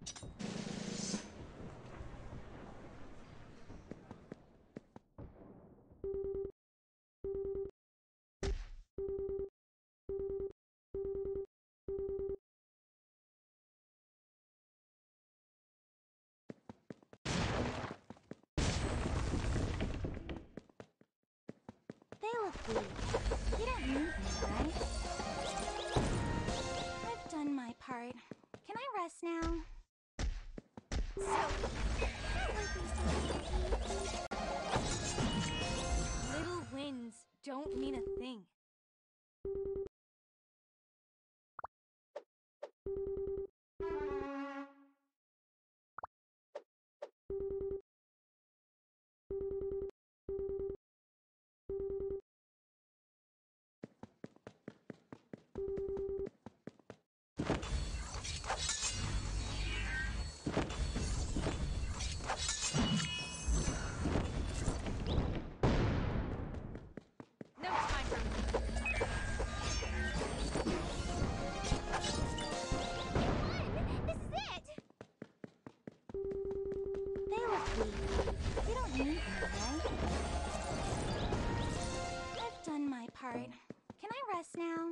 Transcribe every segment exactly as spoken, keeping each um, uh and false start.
They look weak. You don't need me, right? I've done my part. Can I rest now? So, how were these days? Little wins don't mean a thing. No time for me. This is it! They look weak. You don't need me, right? I've done my part. Can I rest now?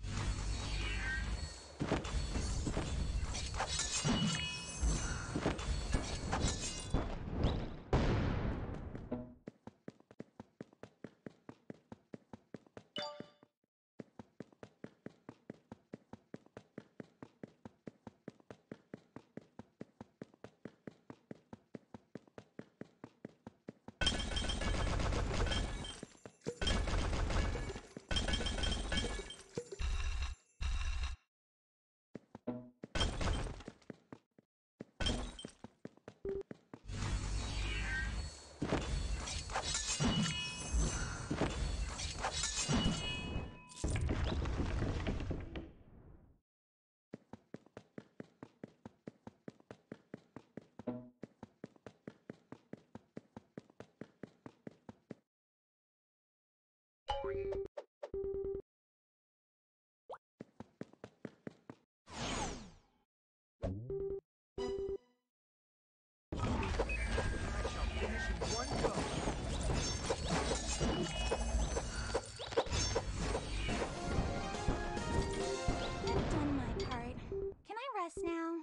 I've done my part. Can I rest now?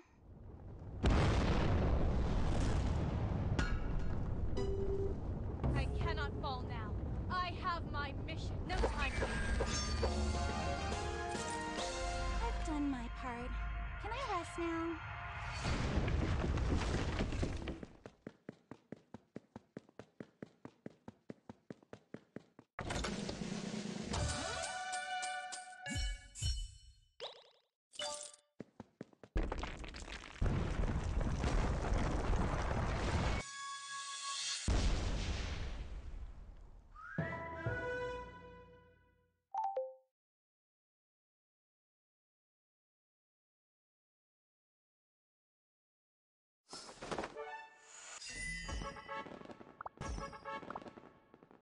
I cannot fall now. I have my mission. No time for me. I've done my part. Can I rest now?